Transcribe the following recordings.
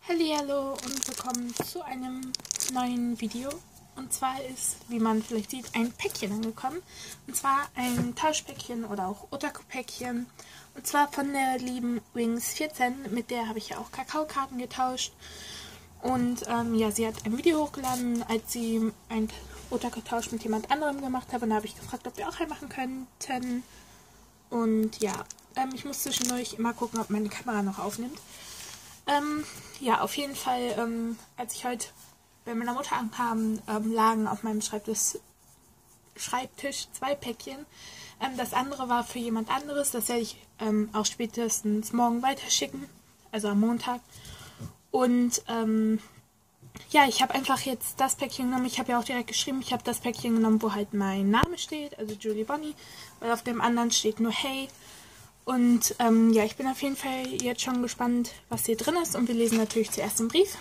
Hallihallo und willkommen zu einem neuen Video. Und zwar ist, wie man vielleicht sieht, ein Päckchen angekommen. Und zwar ein Tauschpäckchen oder auch Otaku-Päckchen. Und zwar von der lieben Wings14, mit der habe ich ja auch Kakaokarten getauscht. Und ja, sie hat ein Video hochgeladen, als sie einen Otaku-Tausch mit jemand anderem gemacht hat. Und da habe ich gefragt, ob wir auch einen machen könnten. Und ja, ich muss zwischendurch immer gucken, ob meine Kamera noch aufnimmt. Ja, auf jeden Fall, als ich heute bei meiner Mutter ankam, lagen auf meinem Schreibtisch 2 Päckchen. Das andere war für jemand anderes, das werde ich auch spätestens morgen weiterschicken, also am Montag. Und ja, ich habe einfach jetzt das Päckchen genommen, ich habe ja auch direkt geschrieben, ich habe das Päckchen genommen, wo halt mein Name steht, also Julie Bonnie, weil auf dem anderen steht nur Hey. Und ja, ich bin auf jeden Fall jetzt schon gespannt, was hier drin ist. Und wir lesen natürlich zuerst den Brief.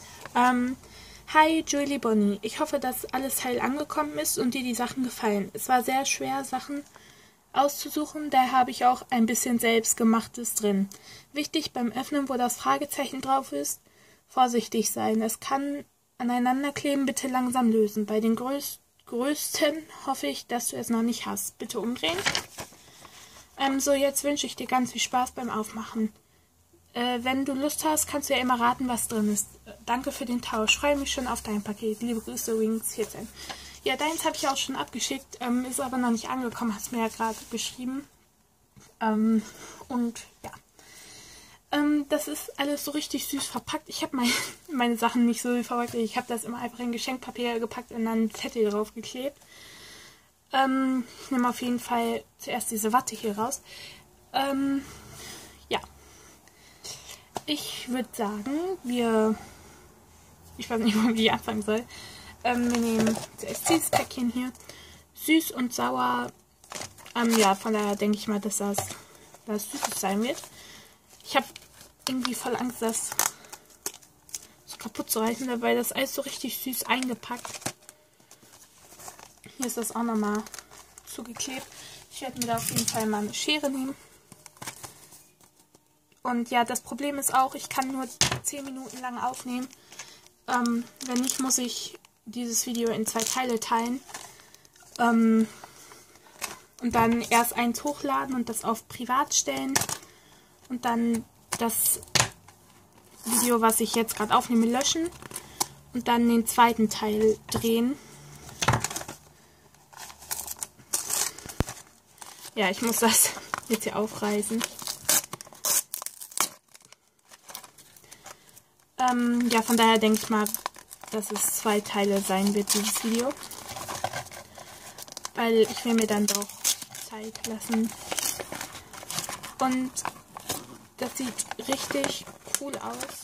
Hi Julie Bonnie, ich hoffe, dass alles heil angekommen ist und dir die Sachen gefallen. Es war sehr schwer, Sachen auszusuchen, daher habe ich auch ein bisschen selbstgemachtes drin. Wichtig beim Öffnen, wo das Fragezeichen drauf ist, vorsichtig sein. Es kann aneinanderkleben, bitte langsam lösen. Bei den größten hoffe ich, dass du es noch nicht hast. Bitte umdrehen. So, jetzt wünsche ich dir ganz viel Spaß beim Aufmachen. Wenn du Lust hast, kannst du ja immer raten, was drin ist. Danke für den Tausch. Freue mich schon auf dein Paket. Liebe Grüße, Wings14. Ja, deins habe ich auch schon abgeschickt, ist aber noch nicht angekommen, hast mir ja gerade geschrieben. Und ja. Das ist alles so richtig süß verpackt. Ich habe meine Sachen nicht so verpackt. Ich habe das immer einfach in Geschenkpapier gepackt und dann einen Zettel drauf geklebt. Ich nehme auf jeden Fall zuerst diese Watte hier raus. Ja. Ich würde sagen, ich weiß nicht, wo ich anfangen soll. Wir nehmen zuerst dieses Päckchen hier. Süß und sauer. Ja, von daher denke ich mal, dass das Süßes sein wird. Ich habe irgendwie voll Angst, das so kaputt zu reißen, weil das alles so richtig süß eingepackt. Hier ist das auch nochmal zugeklebt. Ich werde mir da auf jeden Fall mal eine Schere nehmen. Und ja, das Problem ist auch, ich kann nur 10 Minuten lang aufnehmen. Wenn nicht, muss ich dieses Video in 2 Teile teilen. Und dann erst eins hochladen und das auf privat stellen. Und dann das Video, was ich jetzt gerade aufnehme, löschen. Und dann den zweiten Teil drehen. Ja, ich muss das jetzt hier aufreißen. Ja, von daher denke ich mal, dass es 2 Teile sein wird, dieses Video. Weil ich will mir dann doch Zeit lassen. Und das sieht richtig cool aus.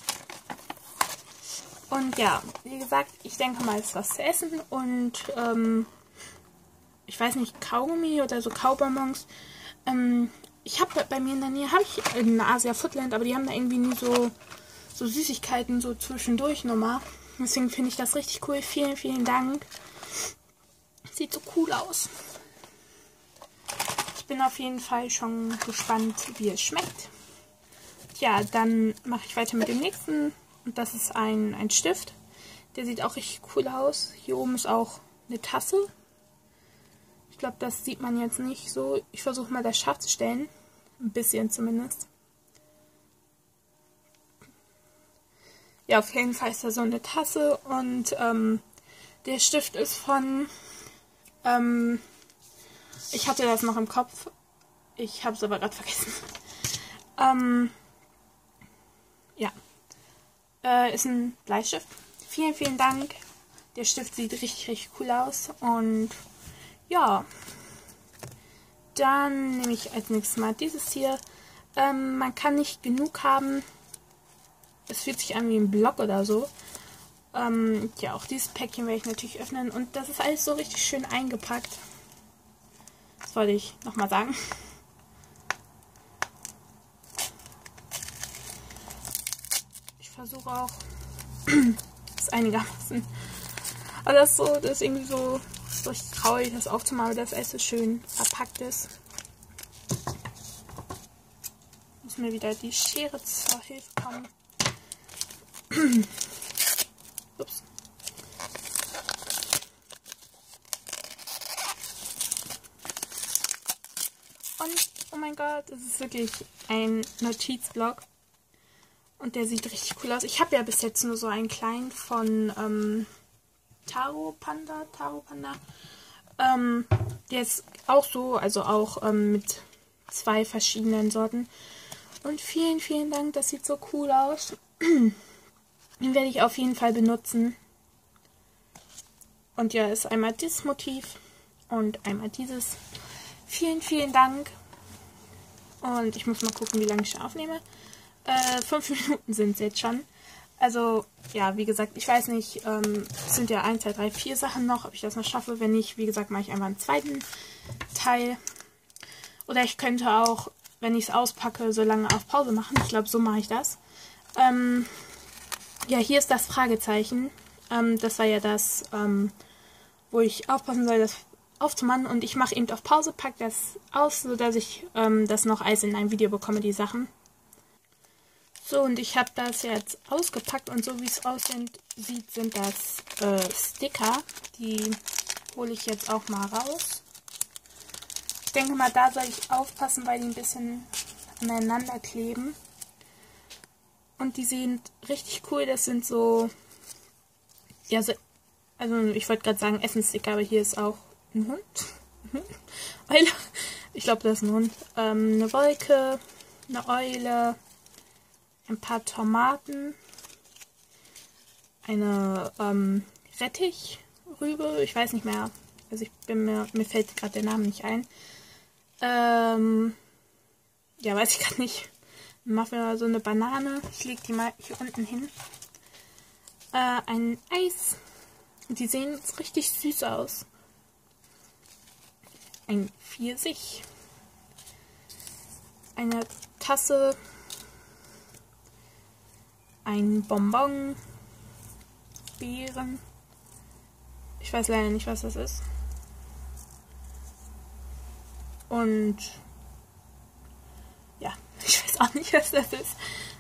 Und ja, wie gesagt, ich denke mal, es ist was zu essen. Und ich weiß nicht, Kaugummi oder so Kaubonbons. Ich habe bei mir in der Nähe, habe ich in Asia Foodland, aber die haben da irgendwie nie so Süßigkeiten so zwischendurch nochmal. Deswegen finde ich das richtig cool. Vielen, vielen Dank. Sieht so cool aus. Ich bin auf jeden Fall schon gespannt, wie es schmeckt. Ja, dann mache ich weiter mit dem nächsten. Und das ist ein Stift. Der sieht auch richtig cool aus. Hier oben ist auch eine Tasse. Ich glaube, das sieht man jetzt nicht so. Ich versuche mal, das scharf zu stellen. Ein bisschen zumindest. Ja, auf jeden Fall ist da so eine Tasse. Und der Stift ist von... ich hatte das noch im Kopf. Ich habe es aber gerade vergessen. Ja. Ist ein Bleistift. Vielen, vielen Dank. Der Stift sieht richtig, richtig cool aus. Und... ja, dann nehme ich als nächstes mal dieses hier. Man kann nicht genug haben. Es fühlt sich an wie ein Block oder so. Ja, auch dieses Päckchen werde ich natürlich öffnen. Und das ist alles so richtig schön eingepackt. Das wollte ich nochmal sagen. Ich versuche auch, das einigermaßen. Aber das ist irgendwie so richtig traurig, das aufzumachen, dass alles so schön verpackt ist. Muss mir wieder die Schere zur Hilfe kommen. Ups. Und, oh mein Gott, es ist wirklich ein Notizblock. Und der sieht richtig cool aus. Ich habe ja bis jetzt nur so einen kleinen von Taro Panda. Der ist auch so, also auch mit 2 verschiedenen Sorten. Und vielen, vielen Dank, das sieht so cool aus. Den werde ich auf jeden Fall benutzen. Und ja, ist einmal dieses Motiv und einmal dieses. Vielen, vielen Dank. Und ich muss mal gucken, wie lange ich schon aufnehme. 5 Minuten sind es jetzt schon. Also, ja, wie gesagt, ich weiß nicht, es sind ja 1, 2, 3, 4 Sachen noch, ob ich das noch schaffe. Wenn nicht, wie gesagt, mache ich einfach einen zweiten Teil. Oder ich könnte auch, wenn ich es auspacke, so lange auf Pause machen. Ich glaube, so mache ich das. Ja, hier ist das Fragezeichen. Das war ja das, wo ich aufpassen soll, das aufzumachen. Und ich mache eben auf Pause, packe das aus, sodass ich das noch alles in einem Video bekomme, die Sachen. So, und ich habe das jetzt ausgepackt und so wie es aussieht, sind das Sticker. Die hole ich jetzt auch mal raus. Ich denke mal, da soll ich aufpassen, weil die ein bisschen aneinander kleben. Und die sehen richtig cool. Das sind so, ja, so, also ich wollte gerade sagen Essenssticker, aber hier ist auch ein Hund. Eule. Ich glaube, das ist ein Hund. Eine Wolke, eine Eule, ein paar Tomaten, eine Rettichrübe, ich weiß nicht mehr, also mir fällt gerade der Name nicht ein. Ja, weiß ich gerade nicht. Machen wir so eine Banane, ich lege die mal hier unten hin. Ein Eis, die sehen richtig süß aus. Ein Pfirsich, eine Tasse, ein Bonbon, Beeren. Ich weiß leider nicht, was das ist. Und ja, ich weiß auch nicht, was das ist.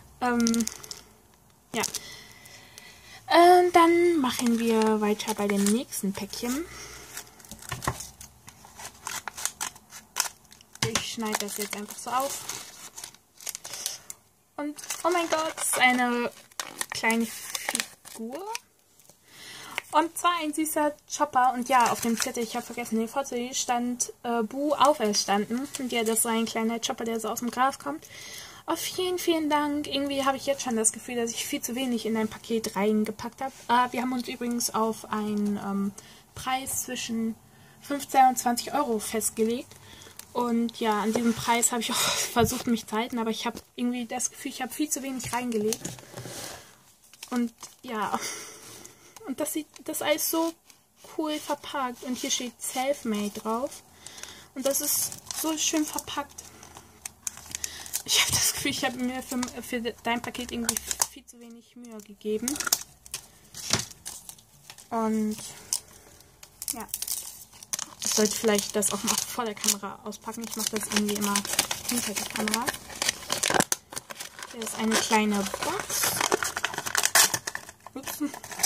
Ja. Dann machen wir weiter bei dem nächsten Päckchen. Ich schneide das jetzt einfach so auf. Und oh mein Gott, es ist eine kleine Figur. Und zwar ein süßer Chopper. Und ja, auf dem Zettel, ich habe vergessen, den vorzulesen, stand Bu auferstanden. Und ja, das ist ein kleiner Chopper, der so aus dem Gras kommt. Oh, vielen, vielen Dank. Irgendwie habe ich jetzt schon das Gefühl, dass ich viel zu wenig in ein Paket reingepackt habe. Wir haben uns übrigens auf einen Preis zwischen 15 und 20 Euro festgelegt. Und ja, an diesem Preis habe ich auch versucht, mich zu halten, aber ich habe irgendwie das Gefühl, ich habe viel zu wenig reingelegt. Und ja, und das ist alles so cool verpackt. Und hier steht Selfmade drauf. Und das ist so schön verpackt. Ich habe das Gefühl, ich habe mir für dein Paket irgendwie viel zu wenig Mühe gegeben. Und ja. Ich sollte vielleicht das auch mal vor der Kamera auspacken. Ich mache das irgendwie immer hinter der Kamera. Hier ist eine kleine Box. Ups.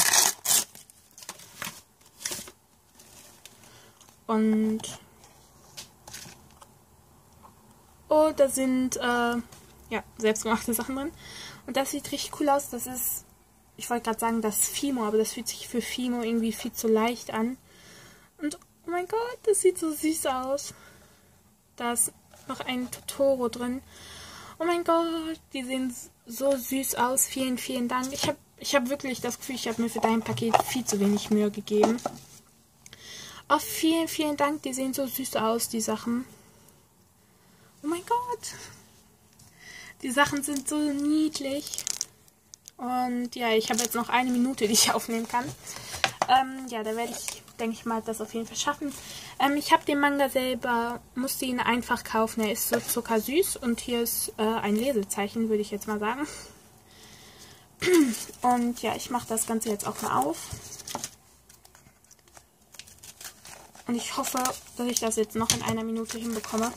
Und oh, da sind ja, selbstgemachte Sachen drin. Und das sieht richtig cool aus. Das ist, ich wollte gerade sagen, das Fimo, aber das fühlt sich für Fimo irgendwie viel zu leicht an. Und oh mein Gott, das sieht so süß aus. Da ist noch ein Totoro drin. Oh mein Gott, die sehen so süß aus. Vielen, vielen Dank. Ich hab wirklich das Gefühl, ich habe mir für dein Paket viel zu wenig Mühe gegeben. Oh, vielen, vielen Dank. Die sehen so süß aus, die Sachen. Oh mein Gott. Die Sachen sind so niedlich. Und ja, ich habe jetzt noch 1 Minute, die ich aufnehmen kann. Ja, da werde ich, denke ich mal, das auf jeden Fall schaffen. Ich habe den Manga selber, musste ihn einfach kaufen. Er ist so zuckersüß und hier ist ein Lesezeichen, würde ich jetzt mal sagen. Und ja, ich mache das Ganze jetzt auch mal auf. Und ich hoffe, dass ich das jetzt noch in 1 Minute hinbekomme.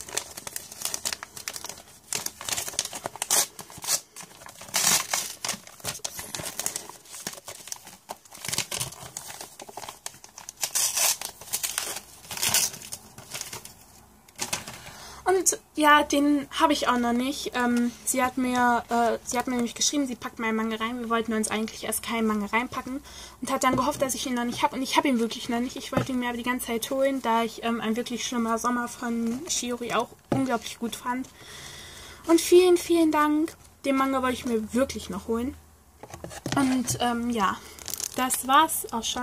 Und ja, den habe ich auch noch nicht. Sie hat mir nämlich geschrieben, sie packt meinen Manga rein. Wir wollten uns eigentlich erst keinen Manga reinpacken und hat dann gehofft, dass ich ihn noch nicht habe. Und ich habe ihn wirklich noch nicht. Ich wollte ihn mir aber die ganze Zeit holen, da ich Ein wirklich schlimmer Sommer von Shiori auch unglaublich gut fand. Und vielen, vielen Dank. Den Manga wollte ich mir wirklich noch holen. Und ja, das war's auch schon.